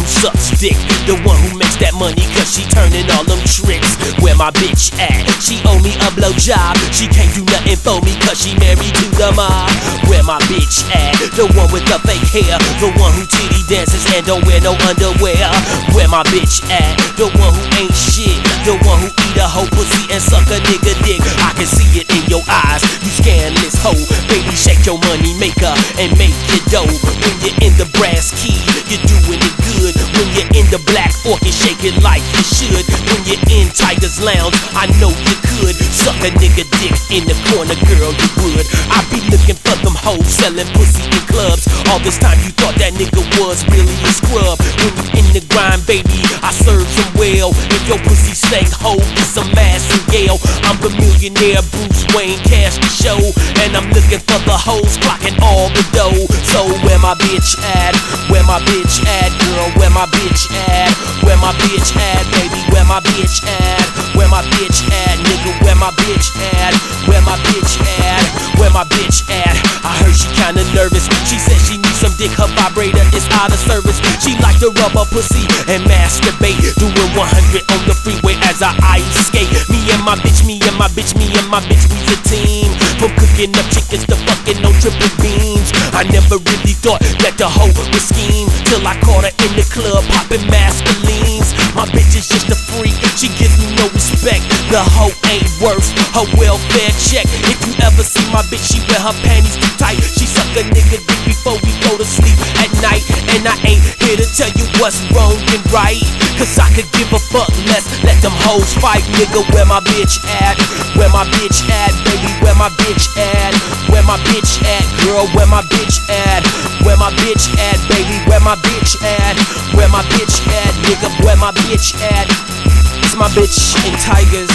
who sucks dick, the one who makes that money cause she turning all them tricks. Where my bitch at? She owe me a blowjob. She can't do nothing for me cause she married to the mob. Where my bitch at? The one with the fake hair, the one who titty dances and don't wear no underwear. Where my bitch at? The one who ain't shit, the one who eat a hoe pussy and suck a nigga dick. I can see it in your eyes, you scandalous hoe. Baby, shake your money maker and make your dough. When you're in the brass key, you're doing it good. When you're in the Black Orchid, shake it like you should. When you're in Tiger's Lounge, I know you could suck a nigga dick in the corner, girl, you would. I be looking for them hoes selling pussy in clubs. All this time you thought that nigga was really a scrub. When you in the grind, baby, I serve them well. If your pussy stank, hoe, it's a massive gale. I'm the millionaire Bruce Wayne, cash the show, and I'm looking for the hoes clocking all the dough. So where my bitch at? Where my bitch at, girl? Where my bitch at? Where my bitch at, baby? Where my bitch at? Where my bitch at, nigga? Where my bitch at? Where my bitch at? Where my bitch at? I heard she kinda nervous. She said she needs some dick, her vibrator is out of service. She like to rub her pussy and masturbate, doing 100 on the freeway as I ice skate. Me and my bitch, me and my bitch, me and my bitch, we's a team. From cooking up chickens to fucking no triple beans. I never really thought that the hoe would scheme till I caught her in the club popping masculines. My bitch is just a freak, she gives me no respect. The hoe ain't worth her welfare check. If you ever see my bitch, she wear her panties too tight. She suck a nigga dick before we go to sleep at night. And I ain't here to tell you what's wrong and right, cause I could give a fuck less. Let them hoes fight, nigga. Where my bitch at? Where my bitch at, baby? Where my bitch at? Where my bitch at, girl? Where my bitch at? Where my bitch at, baby? Where my bitch at? Where my bitch at, nigga? Where my bitch at? It's my bitch in Tigers.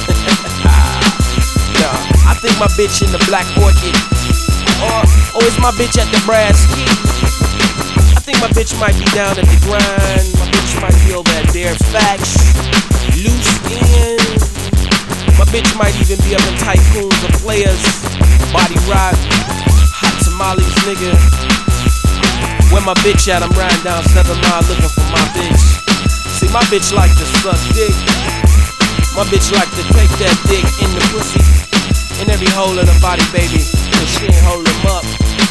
Nah, I think my bitch in the Black Orchid. Or is my bitch at the Brass Key? I think my bitch might be down at the grind. My bitch might be over at Bare Facts, Loose Ends. My bitch might even be up in Tycoons or Players, Body Rock, Hot Tamales, nigga. Where my bitch at? I'm riding down 7 Mile looking for my bitch. See, my bitch like to suck dick. My bitch like to take that dick in the pussy, in every hole of the body, baby, cause she ain't hold them up.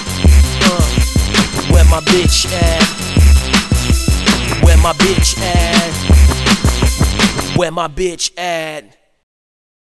Where my bitch at? Where my bitch at? Where my bitch at?